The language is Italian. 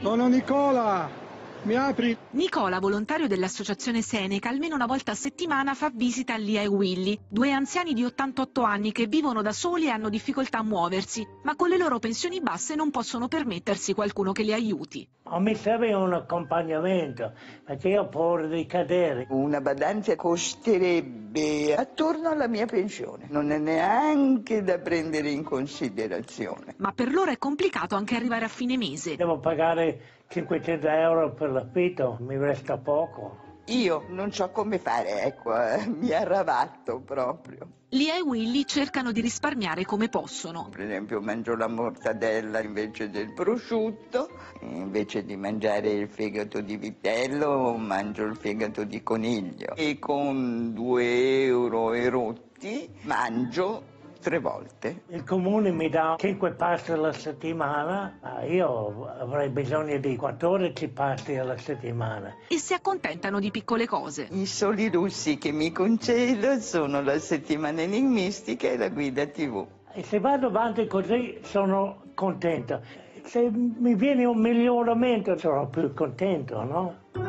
Sono Nicola, mi apri? Nicola, volontario dell'associazione Seneca, almeno una volta a settimana fa visita a Lia e Willy, due anziani di 88 anni che vivono da soli e hanno difficoltà a muoversi, ma con le loro pensioni basse non possono permettersi qualcuno che li aiuti. Mi serve un accompagnamento, perché io ho paura di cadere. Una badanza costerebbe attorno alla mia pensione, non è neanche da prendere in considerazione. Ma per loro è complicato anche arrivare a fine mese. Devo pagare 500 euro per l'affitto, mi resta poco. Io non so come fare, ecco, mi arrabatto proprio. Lia e Willy cercano di risparmiare come possono. Per esempio mangio la mortadella invece del prosciutto, invece di mangiare il fegato di vitello mangio il fegato di coniglio e con 2 euro e rotti mangio 3 volte. Il comune mi dà 5 pasti alla settimana, ma io avrei bisogno di 14 pasti alla settimana. E si accontentano di piccole cose. I soli russi che mi concedo sono la settimana enigmistica e la guida TV. E se vado avanti così sono contento. Se mi viene un miglioramento sarò più contento, no?